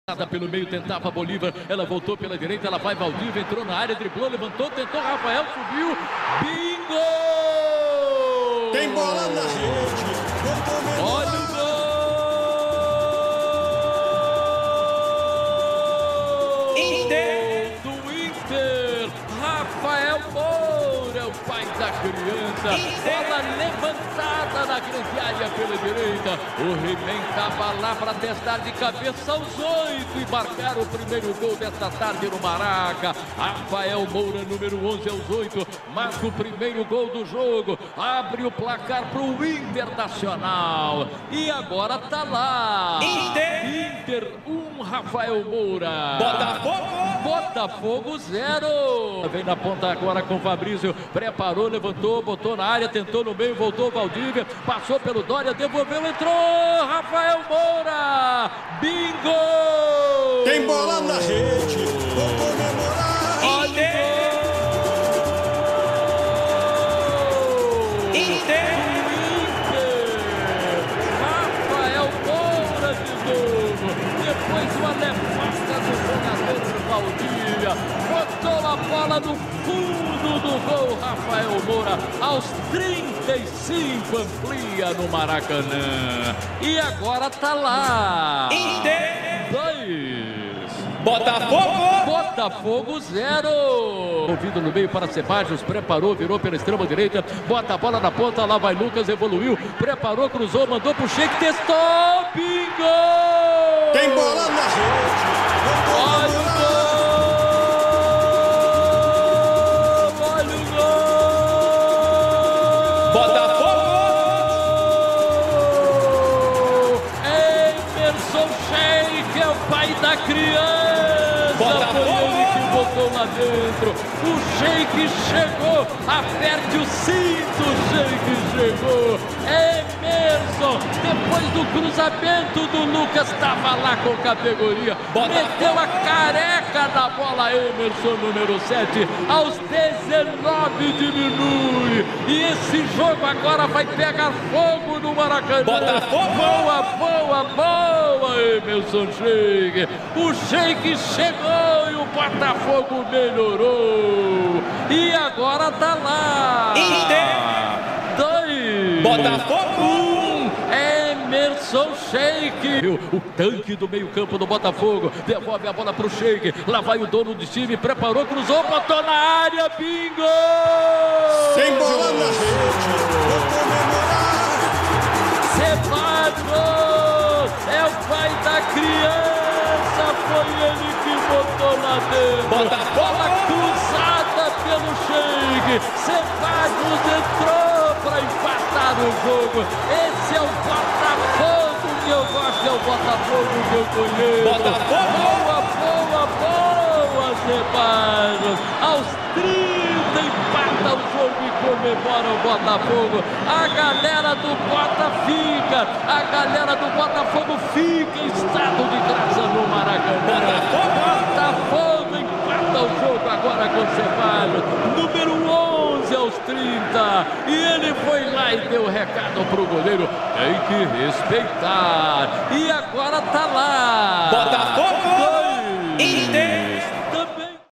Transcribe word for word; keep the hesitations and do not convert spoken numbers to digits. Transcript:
Pelo meio tentava a Bolívar, ela voltou pela direita, ela vai Valdívia, entrou na área, driblou, levantou, tentou, Rafael subiu, bingo! Tem bola na rede, olha o gol! Inter! Do Inter, Rafael Moura, o pai da criança, bola levantada na grande área pela direita, o He-Man estava lá para testar de cabeça aos oito e marcar o primeiro gol desta tarde no Maraca. Rafael Moura, número onze aos oito, marca o primeiro gol do jogo, abre o placar para o Internacional e agora tá lá, Inter, Inter um, Rafael Moura, Botafogo, Botafogo zero. Vem na ponta agora com o Fabrício, preparou, levantou, botou na área, tentou no meio, voltou Valdívia, passou pelo Dória, devolveu, entrou, Rafael Moura, bingo! Tem bola na rede, vou comemorar. Olha Inter! Inter! Rafael Moura de novo, depois uma levada do jogador Valdívia, botou a bola no fundo do gol, Rafael Moura, aos trinta e cinco, amplia no Maracanã, e agora tá lá, Inter! dois, Botafogo! Botafogo zero. Ouvido no meio para Sebadios, preparou, virou pela extrema direita, bota a bola na ponta, lá vai Lucas, evoluiu, preparou, cruzou, mandou pro Sheik, testou, bingo! Tem bola na rede, vou Olha o gol! Olha o gol! Botafogo! Emerson Sheik é o pai da criança! Botafogo! Foi ele que botou lá dentro. O Sheik chegou, aperte o cinto, o Sheik chegou. Emerson, depois do cruzamento do Lucas, estava lá com categoria. Botafogo! Meteu a careca na bola, Emerson, número sete, aos dezenove diminui. E esse jogo agora vai pegar fogo no Maracanã. Botafogo! Boa, boa, boa, Emerson Sheik. O Sheik chegou e o Botafogo melhorou. E agora tá lá. Inter! Dois. Botafogo! Um. Emerson Sheik. O tanque do meio campo do Botafogo devolve a bola pro Sheik. Lá vai o dono do time, preparou, cruzou, botou na área, bingo! Sem bola na rede, vou comemorar. Sebadios é o pai da criança, foi ele que botou lá dentro. Botafogo! Bola cruzada pelo Sheik. Sebadios entrou para empatar o jogo. Esse é o Botafogo que eu gosto, é o Botafogo que eu conheço. Botafogo! Boa, boa, boa, Sebadios. Aos trinta empata o jogo e comemora o Botafogo. A galera do Bota fica, a galera do Botafogo fica em estado de graça no Maracanã. Botafogo empata o jogo agora com o Sebadios, número onze aos trinta. E ele foi lá e deu o recado pro goleiro, tem que respeitar. E agora tá lá. Botafogo! Dois. Inter!